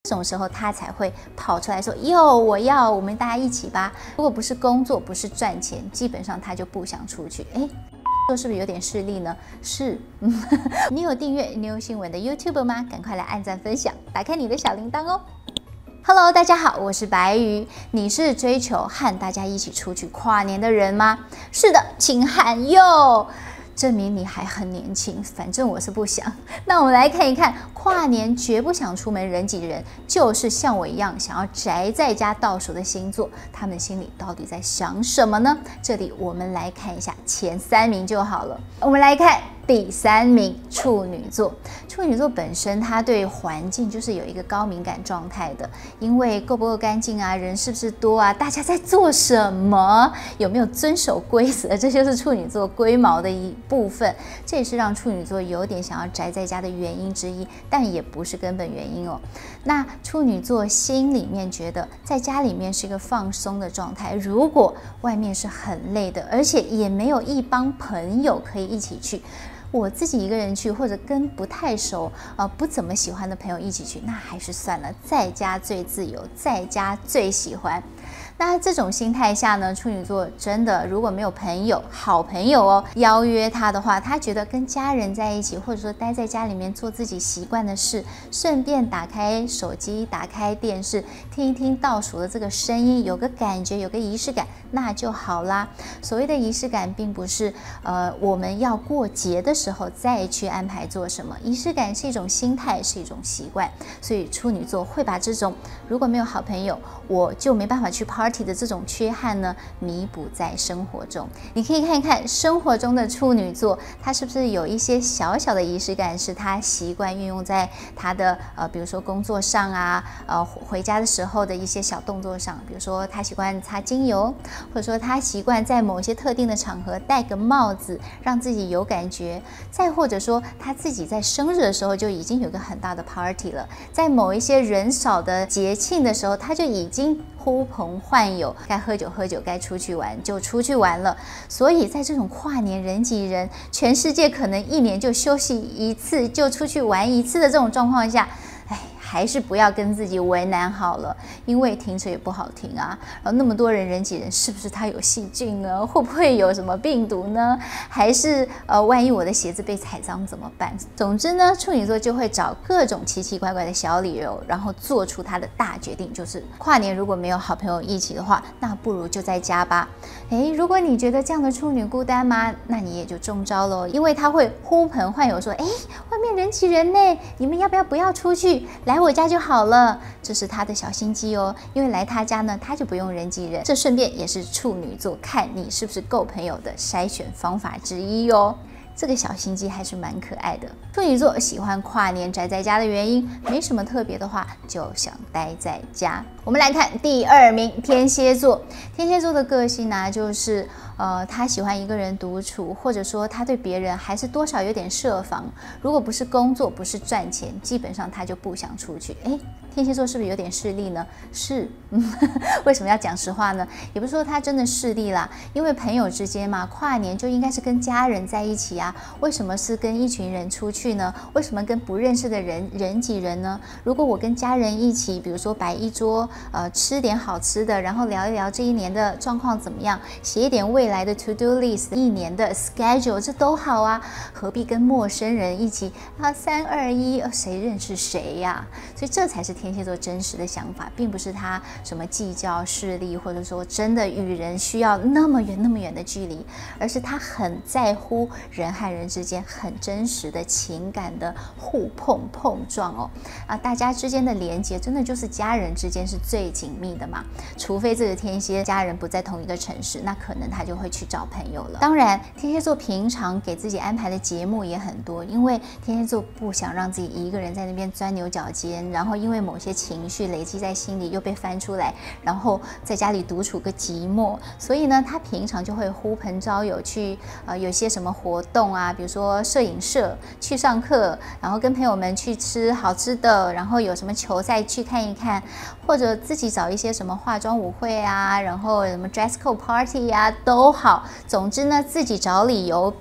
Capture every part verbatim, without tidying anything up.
种时候他才会跑出来说哟，我要，我们大家一起吧。如果不是工作，不是赚钱，基本上他就不想出去。哎。说是不是有点势利呢？是，你有订阅妞新闻的 YouTube 吗？赶快来按赞分享，打开你的小铃铛哦。Hello， 大家好，我是白鱼。你是追求和大家一起出去跨年的人吗？是的，请喊哟。证明你还很年轻，反正我是不想。那我们来看一看，跨年绝不想出门人挤人，就是像我一样想要宅在家倒数的星座，他们心里到底在想什么呢？这里我们来看一下前三名就好了。我们来看第三名，处女座。处女座本身它对环境就是有一个高敏感状态的，因为够不够干净啊，人是不是多啊，大家在做什么，有没有遵守规则，这就是处女座龟毛的一部分。这也是让处女座有点想要宅在家的原因之一，但也不是根本原因哦。那处女座心里面觉得在家里面是一个放松的状态，如果外面是很累的，而且也没有一帮朋友可以一起去，我自己一个人去，或者跟不太熟、呃不怎么喜欢的朋友一起去，那还是算了，在家最自由，在家最喜欢。那这种心态下呢，处女座真的如果没有朋友、好朋友哦邀约他的话，他觉得跟家人在一起，或者说待在家里面做自己习惯的事，顺便打开手机、打开电视，听一听倒数的这个声音，有个感觉，有个仪式感，那就好啦。所谓的仪式感，并不是呃我们要过节的时候再去安排做什么，仪式感是一种心态，是一种习惯。所以处女座会把这种如果没有好朋友，我就没办法去 party的这种缺憾呢，弥补在生活中。你可以看一看生活中的处女座，他是不是有一些小小的仪式感，是他习惯运用在他的呃，比如说工作上啊，呃，回家的时候的一些小动作上，比如说他习惯擦精油，或者说他习惯在某些特定的场合戴个帽子，让自己有感觉。再或者说他自己在生日的时候就已经有个很大的 party 了，在某一些人少的节庆的时候，他就已经呼朋唤友，该喝酒喝酒，该出去玩就出去玩了。所以在这种跨年人挤人，全世界可能一年就休息一次，就出去玩一次的这种状况下，哎，还是不要跟自己为难好了，因为停车也不好停啊。然后那么多人人挤人，是不是他有细菌呢？会不会有什么病毒呢？还是呃，万一我的鞋子被踩脏怎么办？总之呢，处女座就会找各种奇奇怪怪的小理由，然后做出他的大决定，就是跨年如果没有好朋友一起的话，那不如就在家吧。诶，如果你觉得这样的处女孤单吗？那你也就中招喽，因为他会呼朋唤友说，诶，外面人挤人呢，你们要不要不要出去，来我家就好了。这是他的小心机哦，因为来他家呢，他就不用人挤人。这顺便也是处女座看你是不是够朋友的筛选方法之一哦。这个小心机还是蛮可爱的。处女座喜欢跨年宅在家的原因，没什么特别的话，就想待在家。我们来看第二名，天蝎座。天蝎座的个性呢，就是呃，他喜欢一个人独处，或者说他对别人还是多少有点设防。如果不是工作，不是赚钱，基本上他就不想出去。诶，天蝎座是不是有点势利呢？是，为什么要讲实话呢？也不是说他真的势利啦，因为朋友之间嘛，跨年就应该是跟家人在一起啊。为什么是跟一群人出去呢？为什么跟不认识的人人挤人呢？如果我跟家人一起，比如说摆一桌，呃，吃点好吃的，然后聊一聊这一年的状况怎么样，写一点未来的 to do list， 一年的 schedule， 这都好啊，何必跟陌生人一起啊？三二一，谁认识谁呀？所以这才是天蝎座真实的想法，并不是他什么计较势力，或者说真的与人需要那么远那么远的距离，而是他很在乎人和人之间很真实的情感的互碰碰撞哦。啊，大家之间的连接真的就是家人之间是最紧密的嘛，除非这个天蝎家人不在同一个城市，那可能他就会去找朋友了。当然，天蝎座平常给自己安排的节目也很多，因为天蝎座不想让自己一个人在那边钻牛角尖，然后因为某些情绪累积在心里又被翻出来，然后在家里独处个寂寞，所以呢，他平常就会呼朋招友去呃有些什么活动啊，比如说摄影社去上课，然后跟朋友们去吃好吃的，然后有什么球赛去看一看，或者自己找一些什么化妆舞会啊，然后什么 dress code party 啊都好，总之呢，自己找理由比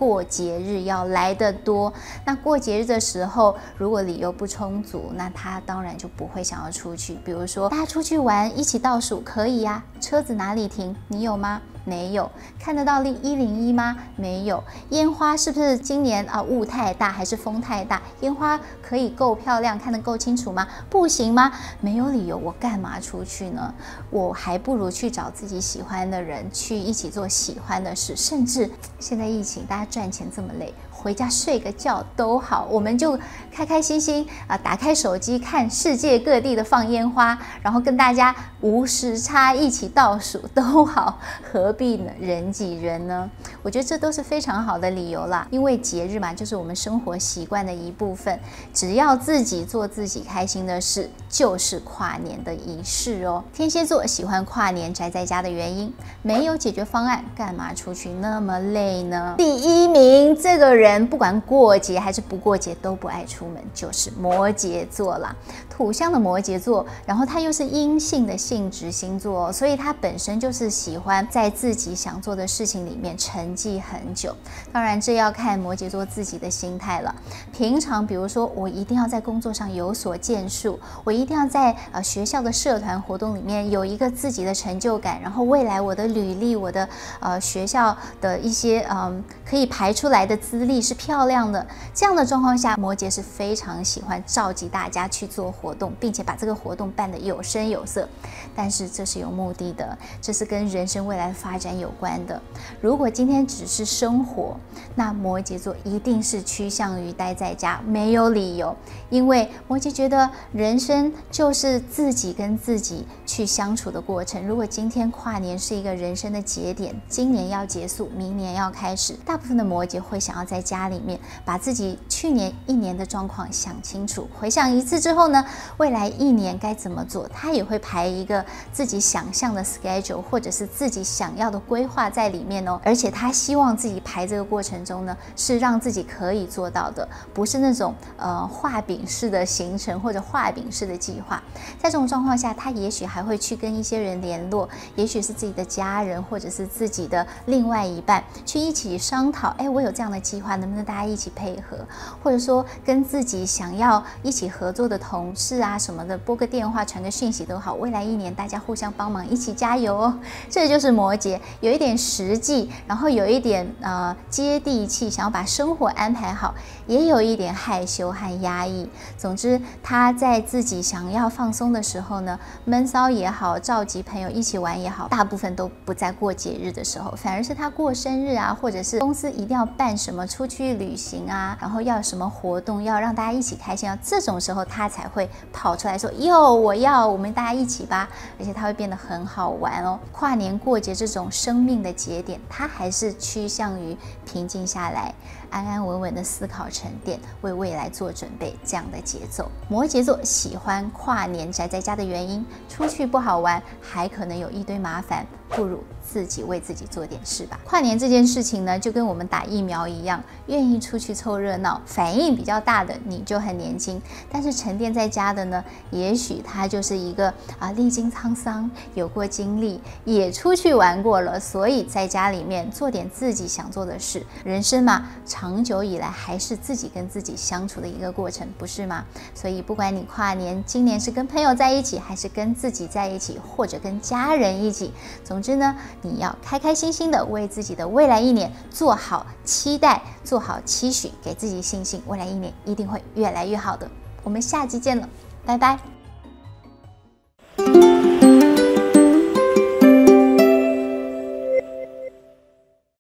过节日要来得多。那过节日的时候，如果理由不充足，那他当然就不会想要出去。比如说大家出去玩，一起倒数可以呀、啊，车子哪里停？你有吗？没有。看得到一零一吗？没有。烟花是不是今年啊雾太大还是风太大？烟花可以够漂亮，看得够清楚吗？不行吗？没有理由，我干嘛出去呢？我还不如去找自己喜欢的人，去一起做喜欢的事。甚至现在疫情，大家赚钱这么累，回家睡个觉都好，我们就开开心心啊，打开手机看世界各地的放烟花，然后跟大家无时差一起倒数都好，何必呢？人挤人呢？我觉得这都是非常好的理由啦。因为节日嘛，就是我们生活习惯的一部分，只要自己做自己开心的事，就是跨年的仪式哦。天蝎座喜欢跨年宅在家的原因，没有解决方案，干嘛出去那么累呢？第一名，这个人不管过节还是不过节都不爱出门，就是摩羯座啦。土象的摩羯座，然后他又是阴性的性质星座哦，所以他本身就是喜欢在自己想做的事情里面沉寂很久。当然这要看摩羯座自己的心态了。平常比如说我一定要在工作上有所建树，我一定要在呃学校的社团活动里面有一个自己的成就感，然后未来我的履历，我的呃学校的一些嗯、呃、可以排出来的资历是漂亮的。这样的状况下，摩羯是非常喜欢召集大家去做活动，并且把这个活动办得有声有色。但是这是有目的的，这是跟人生未来的发展有关的。如果今天只是生活，那摩羯座一定是趋向于待在家，没有理由。因为摩羯觉得人生就是自己跟自己去相处的过程。如果今天跨年是一个人生的节点，今年要结束，明年要开始，大部分的摩羯会想要在家里面把自己去年一年的状况想清楚，回想一次之后呢，未来一年该怎么做，他也会排一个自己想象的 schedule 或者是自己想要的规划在里面哦。而且他希望自己排这个过程中呢，是让自己可以做到的，不是那种呃画饼式的行程或者画饼式的计划。在这种状况下，他也许还会去跟一些人联络，也许是自己的家人或者是自己的另外一半，去一起商讨，哎，我有这样的计划，能不能大家一起配合？或者说跟自己想要一起合作的同事啊什么的，拨个电话传个讯息都好，未来一年大家互相帮忙，一起加油哦。这就是摩羯，有一点实际，然后有一点呃接地气，想要把生活安排好，也有一点害羞和压抑。总之他在自己想要放松的时候呢，闷骚也好，召集朋友一起玩也好，大部分都不在过节日的时候，反而是他过生日啊，或者是公司一定要办什么出去旅行啊，然后要有什么活动要让大家一起开心啊，这种时候他才会跑出来说哟我要，我们大家一起吧。而且他会变得很好玩哦。跨年过节这种生命的节点，他还是趋向于平静下来，安安稳稳的思考沉淀，为未来做准备，这样的节奏。摩羯座喜欢跨年宅在家的原因，出去不好玩，还可能有一堆麻烦，不如自己为自己做点事吧。跨年这件事情呢，就跟我们打疫苗一样，愿意出去凑热闹，反应比较大的你就很年轻，但是沉淀在家的呢，也许他就是一个啊历经沧桑，有过经历，也出去玩过了，所以在家里面做点自己想做的事。人生嘛，长久以来还是自己跟自己相处的一个过程，不是吗？所以不管你跨年今年是跟朋友在一起，还是跟自己在一起，或者跟家人一起，总之呢，你要开开心心的为自己的未来一年做好期待，做好期许，给自己信心，未来一年一定会越来越好的。我们下期见了，拜拜。